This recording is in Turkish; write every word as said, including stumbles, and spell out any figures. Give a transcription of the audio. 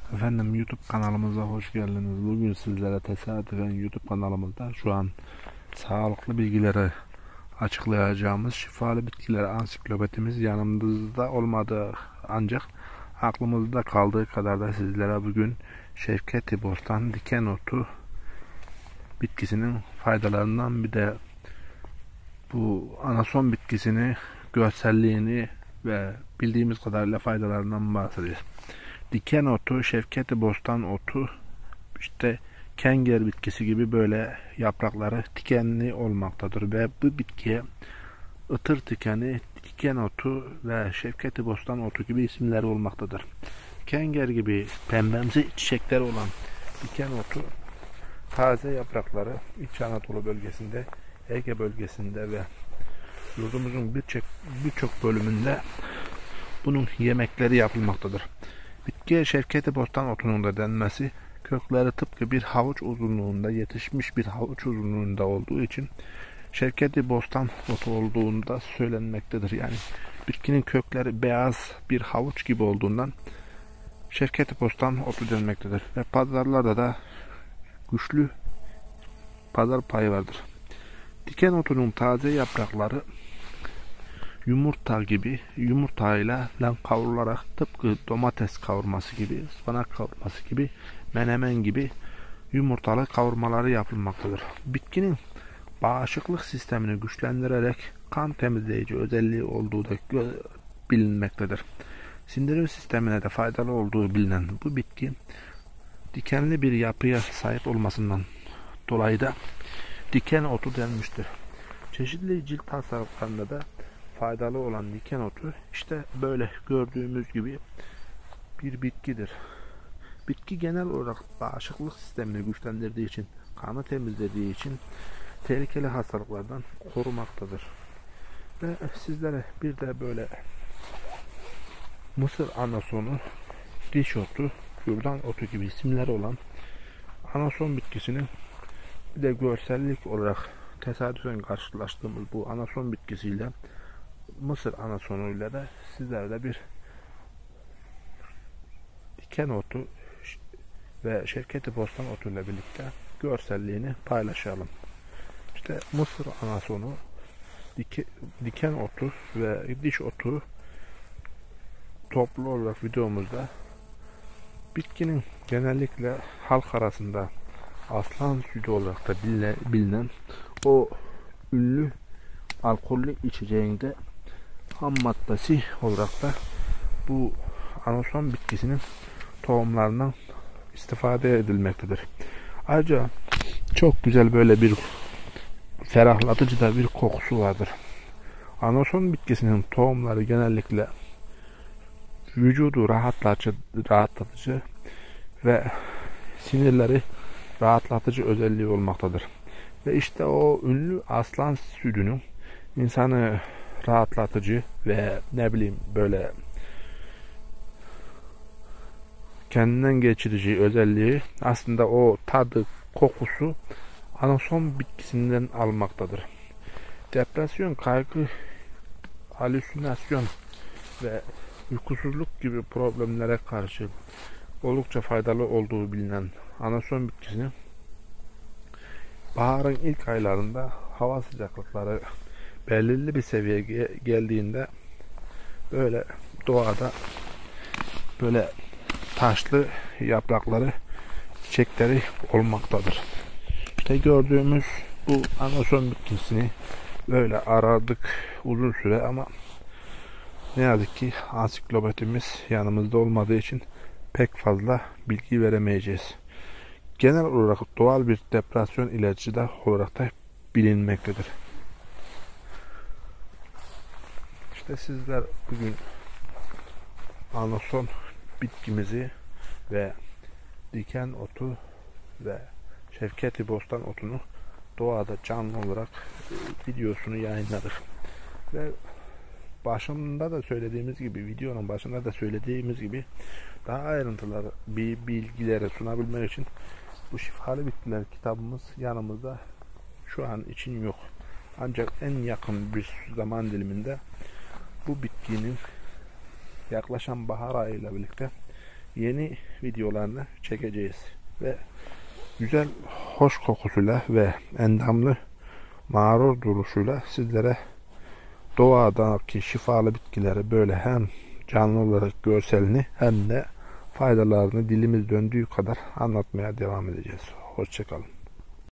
Efendim YouTube kanalımıza hoş geldiniz. Bugün sizlere tesadüfen YouTube kanalımızda şu an sağlıklı bilgileri açıklayacağımız şifalı bitkiler ansiklopedimiz yanımızda olmadı, ancak aklımızda kaldığı kadar da sizlere bugün Şevketi Bostan diken otu bitkisinin faydalarından, bir de bu anason bitkisini, görselliğini ve bildiğimiz kadarıyla faydalarından bahsedeceğiz. Diken otu, Şevketi Bostan otu, işte kenger bitkisi gibi böyle yaprakları dikenli olmaktadır ve bu bitkiye ıtır dikeni, diken otu ve Şevketi Bostan otu gibi isimleri olmaktadır. Kenger gibi pembemsi çiçekleri olan diken otu, taze yaprakları İç Anadolu bölgesinde, Ege bölgesinde ve yurdumuzun birçok birçok bölümünde bunun yemekleri yapılmaktadır. Bitkiye Şevketi Bostan otunun da denmesi, kökleri tıpkı bir havuç uzunluğunda, yetişmiş bir havuç uzunluğunda olduğu için Şevketi Bostan otu olduğunda söylenmektedir. Yani bitkinin kökleri beyaz bir havuç gibi olduğundan Şevketi Bostan otu denmektedir. Ve pazarlarda da güçlü pazar payı vardır. Diken otunun taze yaprakları yumurta gibi yumurtayla kavrularak, tıpkı domates kavurması gibi, ıspanak kavurması gibi, menemen gibi yumurtalı kavurmaları yapılmaktadır. Bitkinin bağışıklık sistemini güçlendirerek kan temizleyici özelliği olduğu da bilinmektedir. Sindirim sistemine de faydalı olduğu bilinen bu bitki, dikenli bir yapıya sahip olmasından dolayı da diken otu denmiştir. Çeşitli cilt hastalıklarında da faydalı olan diken otu işte böyle gördüğümüz gibi bir bitkidir. Bitki genel olarak bağışıklık sistemini güçlendirdiği için, kanı temizlediği için tehlikeli hastalıklardan korumaktadır. Ve sizlere bir de böyle Mısır anasonu, diş otu, kürdan otu gibi isimleri olan anason bitkisinin bir de görsellik olarak tesadüfen karşılaştığımız bu anason bitkisiyle Mısır anasonuyla da sizlerle bir diken otu ve Şevketi Bostan otu ile birlikte görselliğini paylaşalım. İşte Mısır anasonu, dike, diken otu ve diş otu toplu olarak videomuzda bitkinin genellikle halk arasında aslan sütü olarak da bilinen o ünlü alkollü içeceğinde ham maddesi olarak da bu anason bitkisinin tohumlarından istifade edilmektedir. Ayrıca çok güzel böyle bir ferahlatıcı da bir kokusu vardır. Anason bitkisinin tohumları genellikle vücudu rahatlatıcı, rahatlatıcı ve sinirleri rahatlatıcı özelliği olmaktadır. Ve işte o ünlü aslan sütünün insanı rahatlatıcı ve ne bileyim böyle kendinden geçirici özelliği aslında o tadı, kokusu anason bitkisinden almaktadır. Depresyon, kaygı, halüsinasyon ve uykusuzluk gibi problemlere karşı oldukça faydalı olduğu bilinen anason bitkisinin baharın ilk aylarında hava sıcaklıkları belirli bir seviyeye geldiğinde böyle doğada böyle taşlı yaprakları, çiçekleri olmaktadır. İşte gördüğümüz bu anason bitkisini böyle aradık uzun süre ama ne yazık ki ansiklopedimiz yanımızda olmadığı için pek fazla bilgi veremeyeceğiz. Genel olarak doğal bir depresyon ilacı da olarak da bilinmektedir. İşte sizler bugün anason bitkimizi ve diken otu ve Şevketi Bostan otunu doğada canlı olarak videosunu yayınladık. Ve başında da söylediğimiz gibi, videonun başında da söylediğimiz gibi daha ayrıntılı bir bilgileri sunabilmek için bu şifalı bitkiler kitabımız yanımızda şu an için yok. Ancak en yakın bir zaman diliminde bu bitkinin yaklaşan bahar ayıyla birlikte yeni videolarını çekeceğiz ve güzel, hoş kokusuyla ve endamlı mağrur duruşuyla sizlere doğadaki şifalı bitkileri böyle hem canlı olarak görselini hem de faydalarını dilimiz döndüğü kadar anlatmaya devam edeceğiz. Hoşçakalın.